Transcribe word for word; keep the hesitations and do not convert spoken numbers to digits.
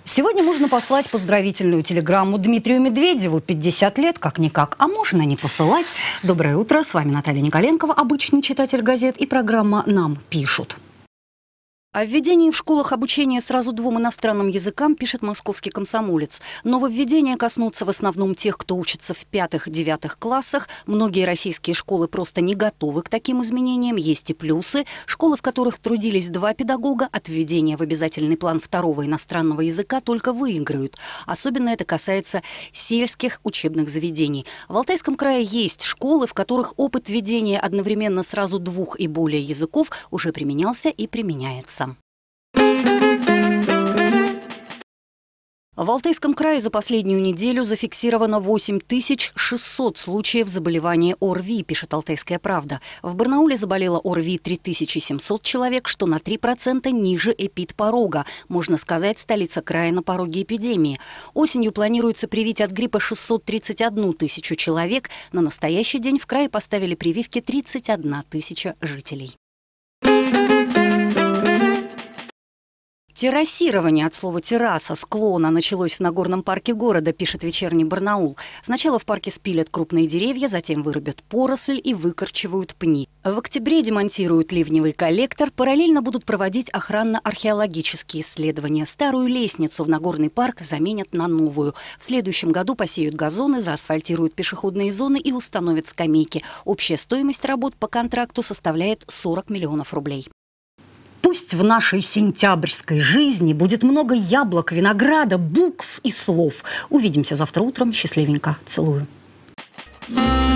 Сегодня можно послать поздравительную телеграмму Дмитрию Медведеву. пятьдесят лет, как-никак, а можно не посылать. Доброе утро, с вами Наталья Николенкова, обычный читатель газет, и программа «Нам пишут». О введении в школах обучения сразу двум иностранным языкам пишет московский «Комсомолец». Нововведения коснутся в основном тех, кто учится в пятых-девятых классах. Многие российские школы просто не готовы к таким изменениям. Есть и плюсы. Школы, в которых трудились два педагога, от введения в обязательный план второго иностранного языка только выиграют. Особенно это касается сельских учебных заведений. В Алтайском крае есть школы, в которых опыт введения одновременно сразу двух и более языков уже применялся и применяется. В Алтайском крае за последнюю неделю зафиксировано восемь тысяч шестьсот случаев заболевания ОРВИ, пишет «Алтайская правда». В Барнауле заболело ОРВИ три тысячи семьсот человек, что на три процента ниже эпидпорога. Можно сказать, столица края на пороге эпидемии. Осенью планируется привить от гриппа шестьсот тридцать одну тысячу человек. На настоящий день в крае поставили прививки тридцать одна тысяча жителей. Террасирование от слова «терраса», склона началось в Нагорном парке города, пишет «Вечерний Барнаул». Сначала в парке спилят крупные деревья, затем вырубят поросль и выкорчевают пни. В октябре демонтируют ливневый коллектор, параллельно будут проводить охранно-археологические исследования. Старую лестницу в Нагорный парк заменят на новую. В следующем году посеют газоны, заасфальтируют пешеходные зоны и установят скамейки. Общая стоимость работ по контракту составляет сорок миллионов рублей. Пусть в нашей сентябрьской жизни будет много яблок, винограда, букв и слов. Увидимся завтра утром. Счастливенько. Целую.